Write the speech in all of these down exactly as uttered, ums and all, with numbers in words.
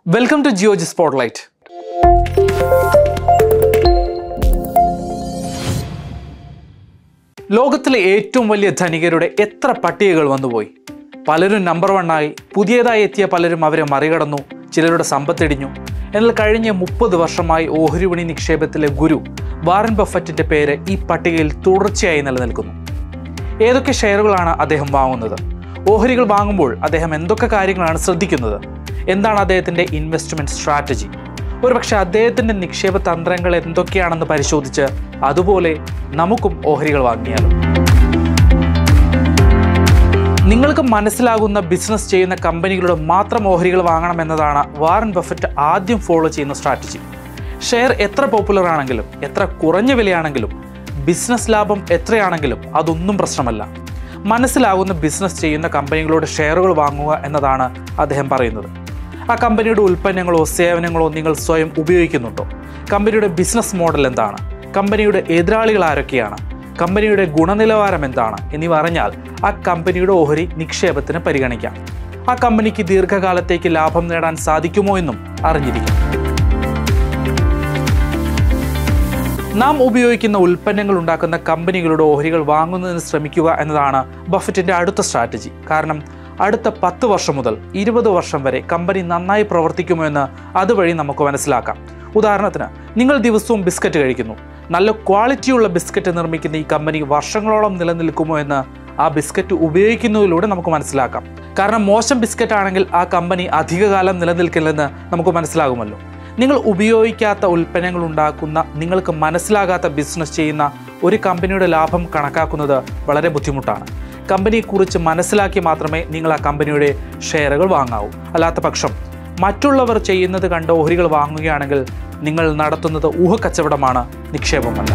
Welcome to Geology Spotlight. ലോകത്തിലെ ഏറ്റവും വലിയ ധനികരുടെ എത്ര പട്ടികകൾ വന്നുപോയി. പലരും നമ്പർ വണ്ണായി, പുതിയതായി എത്തിയ പലരും അവരെ മറികടന്നു, ചിലരുടെ സമ്പത്തിടിഞ്ഞു. എന്നാൽ കഴിഞ്ഞ മുപ്പത് വർഷമായി ഓഹരി വിപണി നിക്ഷേപത്തിലെ ഗുരു വാറൻ ബഫറ്റിന്റെ പേര് ഈ പട്ടികയിൽ തുടർച്ചയായി നിലനിൽക്കുന്നു. ഏതൊക്കെ ഷെയറുകളാണ് അദ്ദേഹം വാങ്ങുന്നത്? ഓഹരികൾ വാങ്ങുമ്പോൾ അദ്ദേഹം എന്തൊക്കെ കാര്യങ്ങളാണ് ശ്രദ്ധിക്കുന്നത്? എന്താണ് അദ്ദേഹത്തിൻ്റെ ഇൻവെസ്റ്റ്മെൻറ്റ് സ്ട്രാറ്റജി? ഒരുപക്ഷെ അദ്ദേഹത്തിൻ്റെ നിക്ഷേപ തന്ത്രങ്ങൾ എന്തൊക്കെയാണെന്ന് പരിശോധിച്ച് അതുപോലെ നമുക്കും ഓഹരികൾ വാങ്ങിയാലും. നിങ്ങൾക്ക് മനസ്സിലാകുന്ന ബിസിനസ് ചെയ്യുന്ന കമ്പനികളുടെ മാത്രം ഓഹരികൾ വാങ്ങണമെന്നതാണ് വാറൻ ബഫറ്റ് ആദ്യം ഫോളോ ചെയ്യുന്ന സ്ട്രാറ്റജി. ഷെയർ എത്ര പോപ്പുലർ ആണെങ്കിലും, എത്ര കുറഞ്ഞ വിലയാണെങ്കിലും, ബിസിനസ് ലാഭം എത്രയാണെങ്കിലും അതൊന്നും പ്രശ്നമല്ല. മനസ്സിലാകുന്ന ബിസിനസ് ചെയ്യുന്ന കമ്പനികളുടെ ഷെയറുകൾ വാങ്ങുക എന്നതാണ് അദ്ദേഹം പറയുന്നത്. ആ കമ്പനിയുടെ ഉൽപ്പന്നങ്ങളോ സേവനങ്ങളോ നിങ്ങൾ സ്വയം ഉപയോഗിക്കുന്നുണ്ടോ? കമ്പനിയുടെ ബിസിനസ് മോഡൽ എന്താണ്? കമ്പനിയുടെ എതിരാളികൾ ആരൊക്കെയാണ്? കമ്പനിയുടെ ഗുണനിലവാരം എന്താണ്? എന്നിവ അറിഞ്ഞാൽ ആ കമ്പനിയുടെ ഓഹരി നിക്ഷേപത്തിന് പരിഗണിക്കാം. ആ കമ്പനിക്ക് ദീർഘകാലത്തേക്ക് ലാഭം നേടാൻ സാധിക്കുമോ എന്നും അറിഞ്ഞിരിക്കാം. നാം ഉപയോഗിക്കുന്ന ഉൽപ്പന്നങ്ങൾ ഉണ്ടാക്കുന്ന കമ്പനികളുടെ ഓഹരികൾ വാങ്ങുന്നതിന് ശ്രമിക്കുക എന്നതാണ് ബഫറ്റിൻ്റെ അടുത്ത സ്ട്രാറ്റജി. കാരണം അടുത്ത പത്ത് വർഷം മുതൽ ഇരുപത് വർഷം വരെ കമ്പനി നന്നായി പ്രവർത്തിക്കുമോ എന്ന് അതുവഴി നമുക്ക് മനസ്സിലാക്കാം. ഉദാഹരണത്തിന്, നിങ്ങൾ ദിവസവും ബിസ്ക്കറ്റ് കഴിക്കുന്നു. നല്ല ക്വാളിറ്റിയുള്ള ബിസ്ക്കറ്റ് നിർമ്മിക്കുന്ന ഈ കമ്പനി വർഷങ്ങളോളം നിലനിൽക്കുമോ എന്ന് ആ ബിസ്ക്കറ്റ് ഉപയോഗിക്കുന്നതിലൂടെ നമുക്ക് മനസ്സിലാക്കാം. കാരണം മോശം ബിസ്ക്കറ്റ് ആണെങ്കിൽ ആ കമ്പനി അധികകാലം നിലനിൽക്കില്ലെന്ന് നമുക്ക് മനസ്സിലാകുമല്ലോ. നിങ്ങൾ ഉപയോഗിക്കാത്ത ഉൽപ്പന്നങ്ങൾ ഉണ്ടാക്കുന്ന, നിങ്ങൾക്ക് മനസ്സിലാകാത്ത ബിസിനസ് ചെയ്യുന്ന ഒരു കമ്പനിയുടെ ലാഭം കണക്കാക്കുന്നത് വളരെ ബുദ്ധിമുട്ടാണ്. കമ്പനിയെക്കുറിച്ച് മനസ്സിലാക്കി മാത്രമേ നിങ്ങൾ ആ കമ്പനിയുടെ ഷെയറുകൾ വാങ്ങാവൂ. അല്ലാത്ത പക്ഷം മറ്റുള്ളവർ ചെയ്യുന്നത് കണ്ട് ഓഹരികൾ വാങ്ങുകയാണെങ്കിൽ നിങ്ങൾ നടത്തുന്നത് ഊഹക്കച്ചവടമാണ്, നിക്ഷേപമല്ല.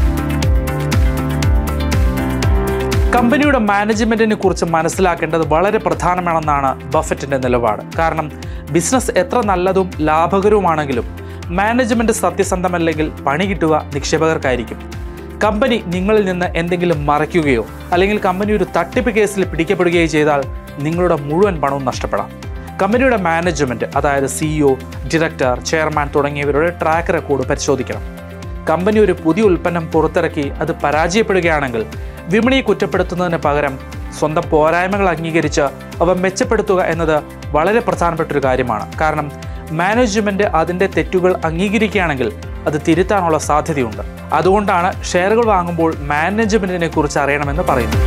കമ്പനിയുടെ മാനേജ്മെൻറ്റിനെ കുറിച്ച് മനസ്സിലാക്കേണ്ടത് വളരെ പ്രധാനമാണെന്നാണ് ബഫറ്റിൻ്റെ നിലപാട്. കാരണം ബിസിനസ് എത്ര നല്ലതും ലാഭകരവുമാണെങ്കിലും മാനേജ്മെൻറ്റ് സത്യസന്ധമല്ലെങ്കിൽ പണി കിട്ടുക നിക്ഷേപകർക്കായിരിക്കും. കമ്പനി നിങ്ങളിൽ നിന്ന് എന്തെങ്കിലും മറയ്ക്കുകയോ അല്ലെങ്കിൽ കമ്പനി ഒരു തട്ടിപ്പ് കേസിൽ പിടിക്കപ്പെടുകയോ ചെയ്താൽ നിങ്ങളുടെ മുഴുവൻ പണവും നഷ്ടപ്പെടാം. കമ്പനിയുടെ മാനേജ്മെൻറ്റ്, അതായത് സിഇഒ, ഡയറക്ടർ, ചെയർമാൻ തുടങ്ങിയവരുടെ ട്രാക്ക് റെക്കോർഡ് പരിശോധിക്കണം. കമ്പനി ഒരു പുതിയ ഉൽപ്പന്നം പുറത്തിറക്കി അത് പരാജയപ്പെടുകയാണെങ്കിൽ വിപണിയെ കുറ്റപ്പെടുത്തുന്നതിന് പകരം സ്വന്തം പോരായ്മകൾ അംഗീകരിച്ച് അവ മെച്ചപ്പെടുത്തുക എന്നത് വളരെ പ്രധാനപ്പെട്ടൊരു കാര്യമാണ്. കാരണം മാനേജ്മെൻറ്റ് അതിൻ്റെ തെറ്റുകൾ അംഗീകരിക്കുകയാണെങ്കിൽ അത് തിരുത്താനുള്ള സാധ്യതയുണ്ട്. അതുകൊണ്ടാണ് ഷെയറുകൾ വാങ്ങുമ്പോൾ മാനേജ്മെൻറ്റിനെ കുറിച്ച് അറിയണമെന്ന് പറയുന്നത്.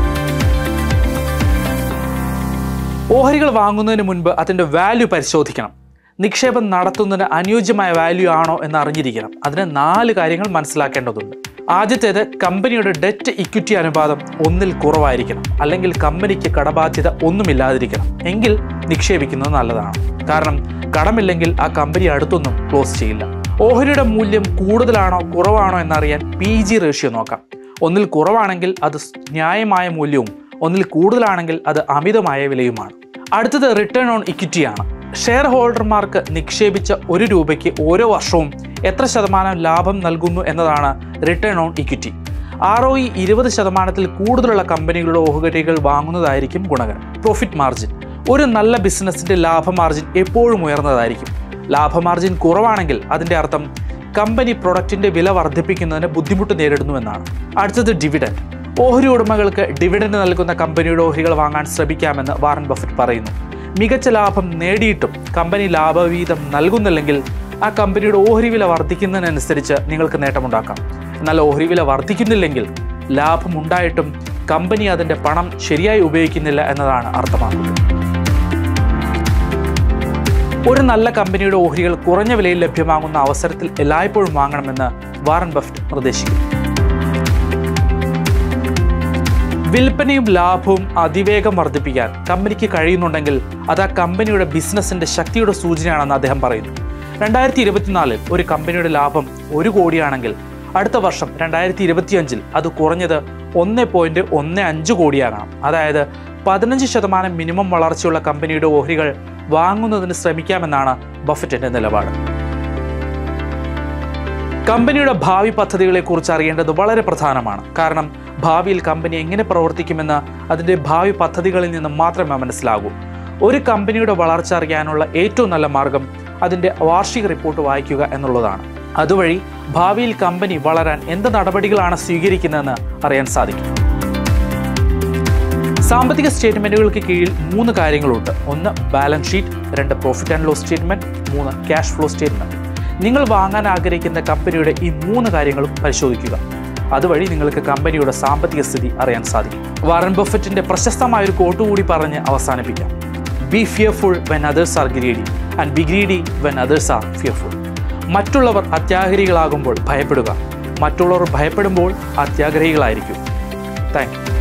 ഓഹരികൾ വാങ്ങുന്നതിന് മുൻപ് അതിൻ്റെ വാല്യൂ പരിശോധിക്കണം. നിക്ഷേപം നടത്തുന്നതിന് അനുയോജ്യമായ വാല്യൂ ആണോ എന്ന് അറിഞ്ഞിരിക്കണം. അതിന് നാല് കാര്യങ്ങൾ മനസ്സിലാക്കേണ്ടതുണ്ട്. ആദ്യത്തേത്, കമ്പനിയുടെ ഡെറ്റ് ഇക്വിറ്റി അനുപാതം ഒന്നിൽ കുറവായിരിക്കണം. അല്ലെങ്കിൽ കമ്പനിക്ക് കടബാധ്യത ഒന്നുമില്ലാതിരിക്കണം. എങ്കിൽ നിക്ഷേപിക്കുന്നത് നല്ലതാണ്. കാരണം കടമില്ലെങ്കിൽ ആ കമ്പനി അടുത്തൊന്നും ക്ലോസ് ചെയ്യില്ല. ഓഹരിയുടെ മൂല്യം കൂടുതലാണോ കുറവാണോ എന്നറിയാൻ പി ജി റേഷ്യോ നോക്കാം. ഒന്നിൽ കുറവാണെങ്കിൽ അത് ന്യായമായ മൂല്യവും ഒന്നിൽ കൂടുതലാണെങ്കിൽ അത് അമിതമായ വിലയുമാണ്. അടുത്തത് റിട്ടേൺ ഓൺ ഇക്വിറ്റിയാണ്. ഷെയർ ഹോൾഡർമാർക്ക് നിക്ഷേപിച്ച ഒരു രൂപയ്ക്ക് ഓരോ വർഷവും എത്ര ശതമാനം ലാഭം നൽകുന്നു എന്നതാണ് return on equity. R O E ഇരുപത് ശതമാനത്തിൽ കൂടുതലുള്ള കമ്പനികളുടെ ഓഹരികൾ വാങ്ങുന്നതായിരിക്കും ഗുണകരം. Profit margin. ഒരു നല്ല ബിസിനസ്സിൻ്റെ ലാഭ മാർജിൻ എപ്പോഴും ഉയർന്നതായിരിക്കും. ലാഭ മാർജിൻ കുറവാണെങ്കിൽ അതിൻ്റെ അർത്ഥം കമ്പനി പ്രൊഡക്റ്റിൻ്റെ വില വർദ്ധിപ്പിക്കുന്നതിന് ബുദ്ധിമുട്ട് നേരിടുന്നു എന്നാണ്. അടുത്തത് ഡിവിഡൻഡ്. ഓഹരി ഉടമകൾക്ക് ഡിവിഡൻഡ് നൽകുന്ന കമ്പനിയുടെ ഓഹരികൾ വാങ്ങാൻ ശ്രമിക്കാമെന്ന് വാറൻ ബഫറ്റ് പറയുന്നു. മികച്ച ലാഭം നേടിയിട്ടും കമ്പനി ലാഭവീതം നൽകുന്നില്ലെങ്കിൽ ആ കമ്പനിയുടെ ഓഹരി വില വർദ്ധിക്കുന്നതിനനുസരിച്ച് നിങ്ങൾക്ക് നേട്ടമുണ്ടാക്കാം. എന്നാൽ ഓഹരി വില വർദ്ധിക്കുന്നില്ലെങ്കിൽ ലാഭം ഉണ്ടായിട്ടും കമ്പനി അതിൻ്റെ പണം ശരിയായി ഉപയോഗിക്കുന്നില്ല എന്നതാണ് അർത്ഥമാക്കുന്നത്. ഒരു നല്ല കമ്പനിയുടെ ഓഹരികൾ കുറഞ്ഞ വിലയിൽ ലഭ്യമാകുന്ന അവസരത്തിൽ എല്ലായ്പ്പോഴും വാങ്ങണമെന്ന് വാറൻ ബഫറ്റ് നിർദ്ദേശിക്കുന്നു. വിൽപ്പനയും ലാഭവും അതിവേഗം വർദ്ധിപ്പിക്കാൻ കമ്പനിക്ക് കഴിയുന്നുണ്ടെങ്കിൽ അത് ആ കമ്പനിയുടെ ബിസിനസ്സിൻ്റെ ശക്തിയുടെ സൂചനയാണെന്ന് അദ്ദേഹം പറയുന്നു. രണ്ടായിരത്തി ഇരുപത്തിനാലിൽ ഒരു കമ്പനിയുടെ ലാഭം ഒരു കോടിയാണെങ്കിൽ അടുത്ത വർഷം രണ്ടായിരത്തി ഇരുപത്തിയഞ്ചിൽ അത് കുറഞ്ഞത് ഒന്ന് പോയിൻറ്റ് ഒന്ന് അഞ്ച് കോടിയാകണം. അതായത് പതിനഞ്ച് ശതമാനം മിനിമം വളർച്ചയുള്ള കമ്പനിയുടെ ഓഹരികൾ വാങ്ങുന്നതിന് ശ്രമിക്കാമെന്നാണ് ബഫറ്റിൻ്റെ നിലപാട്. കമ്പനിയുടെ ഭാവി പദ്ധതികളെക്കുറിച്ച് അറിയേണ്ടത് വളരെ പ്രധാനമാണ്. കാരണം ഭാവിയിൽ കമ്പനി എങ്ങനെ പ്രവർത്തിക്കുമെന്ന് അതിൻ്റെ ഭാവി പദ്ധതികളിൽ നിന്ന് മാത്രമേ മനസ്സിലാകൂ. ഒരു കമ്പനിയുടെ വളർച്ച അറിയാനുള്ള ഏറ്റവും നല്ല മാർഗം അതിൻ്റെ വാർഷിക റിപ്പോർട്ട് വായിക്കുക എന്നുള്ളതാണ്. അതുവഴി ഭാവിയിൽ കമ്പനി വളരാൻ എന്ത് നടപടികളാണ് സ്വീകരിക്കുന്നതെന്ന് അറിയാൻ സാധിക്കും. സാമ്പത്തിക സ്റ്റേറ്റ്മെൻറ്റുകൾക്ക് കീഴിൽ മൂന്ന് കാര്യങ്ങളുണ്ട്. ഒന്ന് ബാലൻസ് ഷീറ്റ്, രണ്ട് പ്രോഫിറ്റ് ആൻഡ് ലോസ് സ്റ്റേറ്റ്മെൻറ്റ്, മൂന്ന് ക്യാഷ് ഫ്ലോ സ്റ്റേറ്റ്മെൻറ്റ്. നിങ്ങൾ വാങ്ങാൻ ആഗ്രഹിക്കുന്ന കമ്പനിയുടെ ഈ മൂന്ന് കാര്യങ്ങളും പരിശോധിക്കുക. അതുവഴി നിങ്ങൾക്ക് കമ്പനിയുടെ സാമ്പത്തിക സ്ഥിതി അറിയാൻ സാധിക്കും. വാറൻ ബഫറ്റിൻ്റെ പ്രശസ്തമായൊരു കോട്ട് കൂടി പറഞ്ഞ് അവസാനിപ്പിക്കാം. Be fearful when others are greedy and be greedy when others are fearful. മറ്റുള്ളവർ അത്യാഗ്രഹികളാകുമ്പോൾ ഭയപ്പെടുക, മറ്റുള്ളവർ ഭയപ്പെടുമ്പോൾ അത്യാഗ്രഹികളായിരിക്കും. Thank you.